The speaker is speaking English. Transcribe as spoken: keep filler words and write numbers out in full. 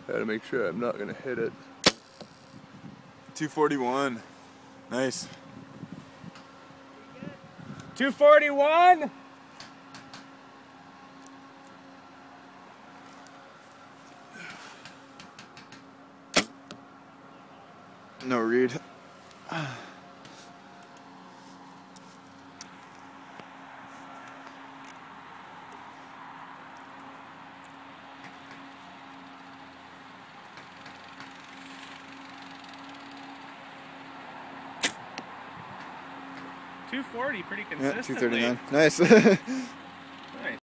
Gotta make sure I'm not gonna hit it. two forty-one. Nice. two forty-one. No read. two forty, pretty consistently. Yeah, two thirty-nine. Nice.